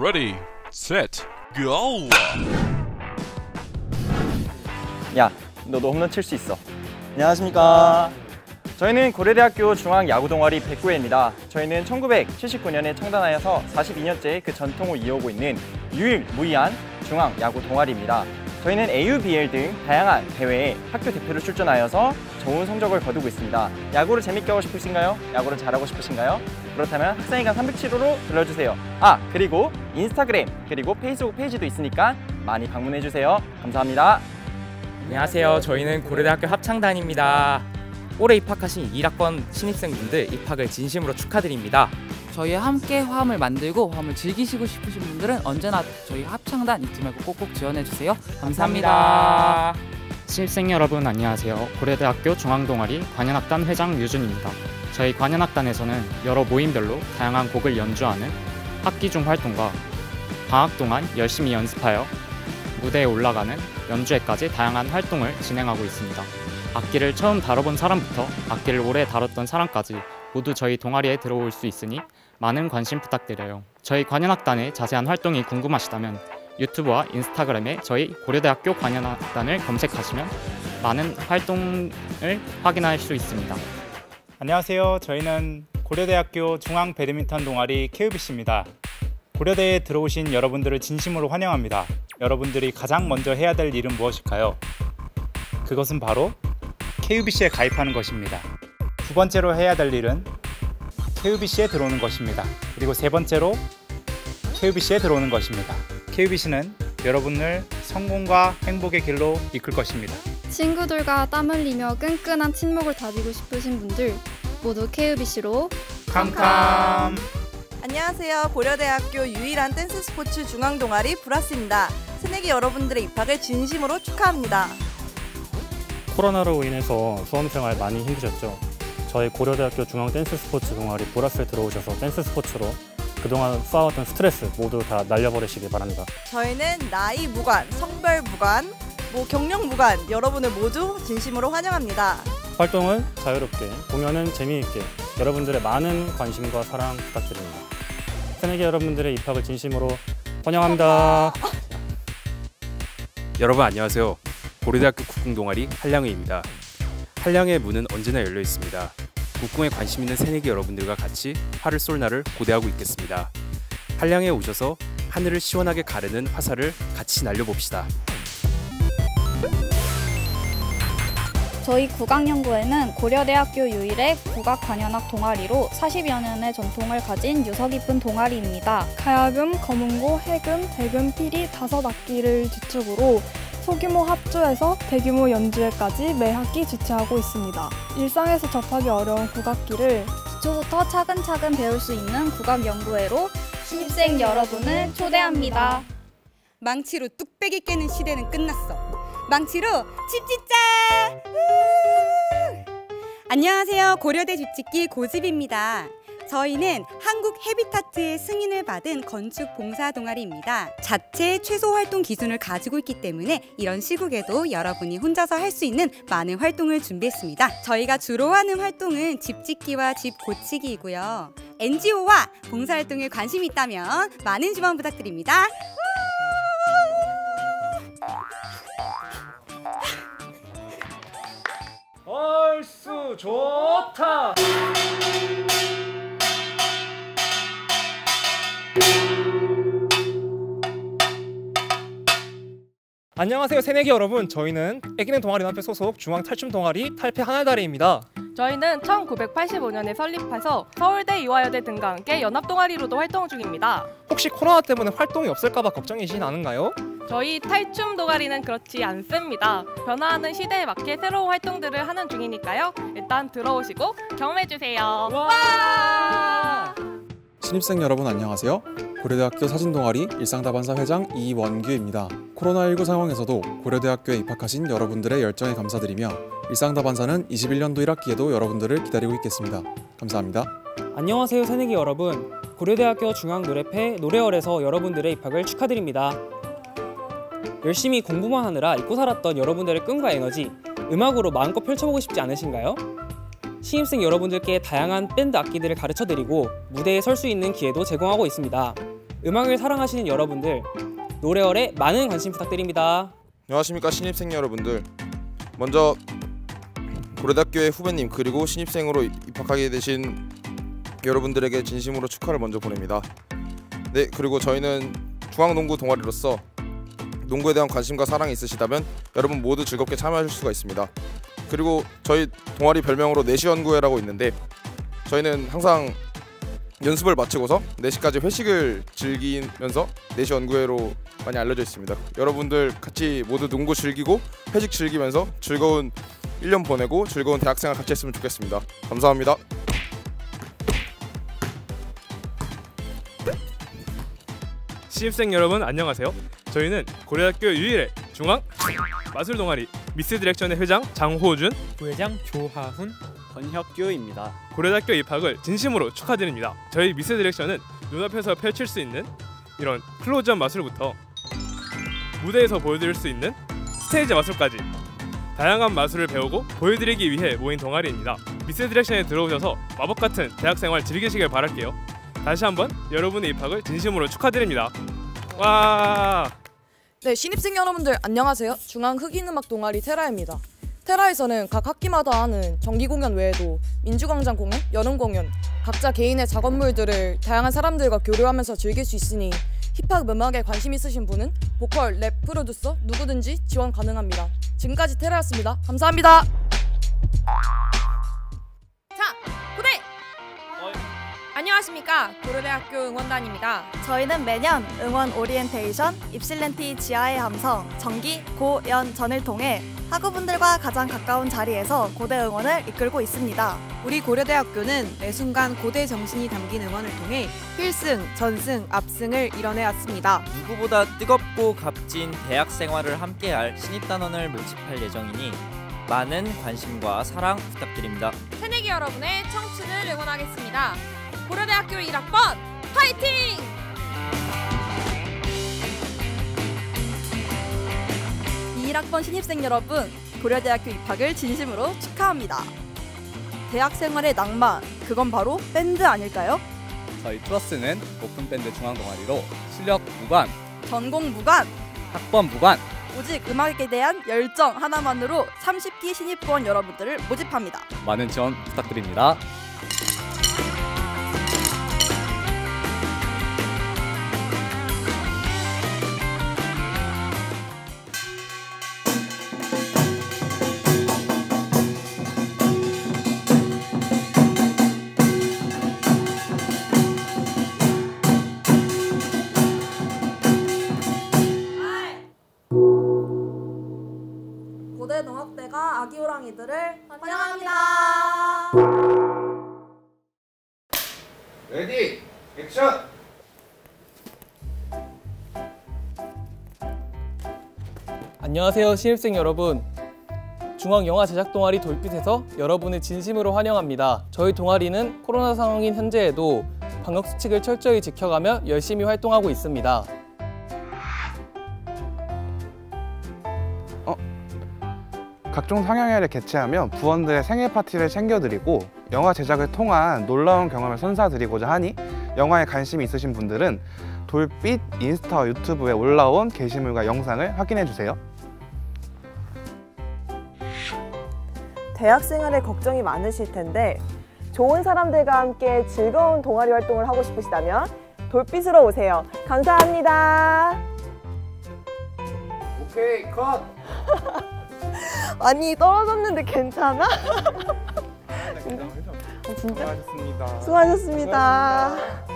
Ready, set, go! 야, 너도 홈런 칠 수 있어. 안녕하십니까. 저희는 고려대학교 중앙야구동아리 백구회입니다. 저희는 1979년에 창단하여서 42년째 그 전통을 이어오고 있는 유일무이한 중앙야구동아리입니다. 저희는 AUBL 등 다양한 대회에 학교 대표로 출전하여서 좋은 성적을 거두고 있습니다. 야구를 재밌게 하고 싶으신가요? 야구를 잘하고 싶으신가요? 그렇다면 학생회관 307호로 들러주세요. 그리고 인스타그램 그리고 페이스북 페이지도 있으니까 많이 방문해주세요. 감사합니다. 안녕하세요. 저희는 고려대학교 합창단입니다. 올해 입학하신 1학번 신입생분들 입학을 진심으로 축하드립니다. 저희와 함께 화음을 만들고 화음을 즐기시고 싶으신 분들은 언제나 저희 합창단 잊지 말고 꼭꼭 지원해주세요. 감사합니다. 신입생 여러분 안녕하세요. 고려대학교 중앙동아리 관현악단 회장 유준입니다. 저희 관현악단에서는 여러 모임별로 다양한 곡을 연주하는 학기 중 활동과 방학 동안 열심히 연습하여 무대에 올라가는 연주회까지 다양한 활동을 진행하고 있습니다. 악기를 처음 다뤄본 사람부터 악기를 오래 다뤘던 사람까지 모두 저희 동아리에 들어올 수 있으니 많은 관심 부탁드려요. 저희 관현악단의 자세한 활동이 궁금하시다면 유튜브와 인스타그램에 저희 고려대학교 관현악단을 검색하시면 많은 활동을 확인할 수 있습니다. 안녕하세요. 저희는 고려대학교 중앙 배드민턴 동아리 KUBC입니다. 고려대에 들어오신 여러분들을 진심으로 환영합니다. 여러분들이 가장 먼저 해야 될 일은 무엇일까요? 그것은 바로 KUBC에 가입하는 것입니다. 두 번째로 해야 될 일은 KUBC에 들어오는 것입니다. 그리고 세 번째로 KUBC에 들어오는 것입니다. KUBC는 여러분을 성공과 행복의 길로 이끌 것입니다. 친구들과 땀 흘리며 끈끈한 친목을 다지고 싶으신 분들 모두 KUBC로 캄캄! 안녕하세요. 고려대학교 유일한 댄스 스포츠 중앙동아리 브라스입니다. 새내기 여러분들의 입학을 진심으로 축하합니다. 코로나로 인해서 수험생활 많이 힘드셨죠? 저희 고려대학교 중앙 댄스 스포츠 동아리 보라스에 들어오셔서 댄스 스포츠로 그동안 쌓아왔던 스트레스 모두 다 날려버리시기 바랍니다. 저희는 나이 무관, 성별 무관, 경력 무관 여러분을 모두 진심으로 환영합니다. 활동은 자유롭게, 공연은 재미있게 여러분들의 많은 관심과 사랑 부탁드립니다. 새내기 여러분들의 입학을 진심으로 환영합니다. 여러분 안녕하세요. 고려대학교 국궁동아리 한량회입니다. 한량회 문은 언제나 열려 있습니다. 국궁에 관심 있는 새내기 여러분들과 같이 활을 쏠 날을 고대하고 있겠습니다. 한량회에 오셔서 하늘을 시원하게 가르는 화살을 같이 날려봅시다. 저희 국악연구회는 고려대학교 유일의 국악관현악 동아리로 40여 년의 전통을 가진 유서 깊은 동아리입니다. 가야금, 검은고, 해금, 대금, 피리 5악기를 주축으로 소규모 합주에서 대규모 연주회까지 매 학기 주최하고 있습니다. 일상에서 접하기 어려운 국악기를 기초부터 차근차근 배울 수 있는 국악연구회로 신입생 여러분을 초대합니다. 망치로 뚝배기 깨는 시대는 끝났어. 망치로 집 짓자! 안녕하세요. 고려대 집짓기 고집입니다. 저희는 한국 헤비타트의 승인을 받은 건축 봉사 동아리입니다. 자체 최소 활동 기준을 가지고 있기 때문에 이런 시국에도 여러분이 혼자서 할 수 있는 많은 활동을 준비했습니다. 저희가 주로 하는 활동은 집 짓기와 집 고치기이고요. NGO와 봉사활동에 관심이 있다면 많은 지원 부탁드립니다. 얼쑤 좋다. 안녕하세요 새내기 여러분. 저희는 애기는 동아리연합회 소속 중앙탈춤 동아리 탈페 하나다리입니다. 저희는 1985년에 설립해서 서울대, 이화여대 등과 함께 연합동아리로도 활동 중입니다. 혹시 코로나 때문에 활동이 없을까봐 걱정이신 않은가요? 저희 탈춤 동아리는 그렇지 않습니다. 변화하는 시대에 맞게 새로운 활동들을 하는 중이니까요. 일단 들어오시고 경험해주세요. 와! 신입생 여러분 안녕하세요. 고려대학교 사진동아리 일상다반사 회장 이원규입니다. 코로나19 상황에서도 고려대학교에 입학하신 여러분들의 열정에 감사드리며 일상다반사는 21년도 1학기에도 여러분들을 기다리고 있겠습니다. 감사합니다. 안녕하세요 새내기 여러분. 고려대학교 중앙노래패 노래월에서 여러분들의 입학을 축하드립니다. 열심히 공부만 하느라 잊고 살았던 여러분들의 끈과 에너지 음악으로 마음껏 펼쳐보고 싶지 않으신가요? 신입생 여러분들께 다양한 밴드 악기들을 가르쳐드리고 무대에 설 수 있는 기회도 제공하고 있습니다. 음악을 사랑하시는 여러분들, 노래월에 많은 관심 부탁드립니다. 안녕하십니까 신입생 여러분들. 먼저 고려대학교의 후배님 그리고 신입생으로 입학하게 되신 여러분들에게 진심으로 축하를 먼저 보냅니다. 네, 그리고 저희는 중앙농구 동아리로서 농구에 대한 관심과 사랑이 있으시다면 여러분 모두 즐겁게 참여하실 수가 있습니다. 그리고 저희 동아리 별명으로 4시 연구회라고 있는데 저희는 항상 연습을 마치고서 4시까지 회식을 즐기면서 4시 연구회로 많이 알려져 있습니다. 여러분들 같이 모두 농구 즐기고 회식 즐기면서 즐거운 1년 보내고 즐거운 대학생활 같이 했으면 좋겠습니다. 감사합니다. 신입생 여러분 안녕하세요. 저희는 고려대학교 유일의 중앙 마술 동아리 미스 디렉션의 회장 장호준, 부회장 조하훈, 권혁규입니다. 고려대학교 입학을 진심으로 축하드립니다. 저희 미스 디렉션은 눈앞에서 펼칠 수 있는 이런 클로즈업 마술부터 무대에서 보여드릴 수 있는 스테이지 마술까지 다양한 마술을 배우고 보여드리기 위해 모인 동아리입니다. 미스 디렉션에 들어오셔서 마법같은 대학생활 즐기시길 바랄게요. 다시 한번 여러분의 입학을 진심으로 축하드립니다. 와! 네, 신입생 여러분들 안녕하세요. 중앙 흑인음악 동아리 테라입니다. 테라에서는 각 학기마다 하는 정기 공연 외에도 민주광장 공연, 여름 공연, 각자 개인의 작업물들을 다양한 사람들과 교류하면서 즐길 수 있으니 힙합 음악에 관심 있으신 분은 보컬, 랩, 프로듀서 누구든지 지원 가능합니다. 지금까지 테라였습니다. 감사합니다. 자, 고대! 안녕하십니까. 고려대학교 응원단입니다. 저희는 매년 응원 오리엔테이션, 입실렌티 지하의 함성, 정기, 고, 연, 전을 통해 학우분들과 가장 가까운 자리에서 고대 응원을 이끌고 있습니다. 우리 고려대학교는 매 순간 고대 정신이 담긴 응원을 통해 필승, 전승, 압승을 이뤄내왔습니다. 누구보다 뜨겁고 값진 대학 생활을 함께할 신입단원을 모집할 예정이니 많은 관심과 사랑 부탁드립니다. 새내기 여러분의 청춘을 응원하겠습니다. 고려대학교 1학번 파이팅! 이 1학번 신입생 여러분, 고려대학교 입학을 진심으로 축하합니다. 대학 생활의 낭만, 그건 바로 밴드 아닐까요? 저희 트러스는 오픈 밴드 중앙 동아리로 실력 무관, 전공 무관, 학번 무관, 오직 음악에 대한 열정 하나만으로 30기 신입부원 여러분들을 모집합니다. 많은 지원 부탁드립니다. 고대 농학대가 아기 호랑이들을 환영합니다. 레디, 액션! 안녕하세요 신입생 여러분. 중앙영화 제작 동아리 돌빛에서 여러분을 진심으로 환영합니다. 저희 동아리는 코로나 상황인 현재에도 방역수칙을 철저히 지켜가며 열심히 활동하고 있습니다. 각종 상영회를 개최하며 부원들의 생일 파티를 챙겨드리고 영화 제작을 통한 놀라운 경험을 선사드리고자 하니 영화에 관심이 있으신 분들은 돌빛 인스타와 유튜브에 올라온 게시물과 영상을 확인해주세요. 대학 생활에 걱정이 많으실 텐데 좋은 사람들과 함께 즐거운 동아리 활동을 하고 싶으시다면 돌빛으로 오세요. 감사합니다. 오케이, 컷! 많이 떨어졌는데 괜찮아? 진짜? 수고하셨습니다. 수고하셨습니다.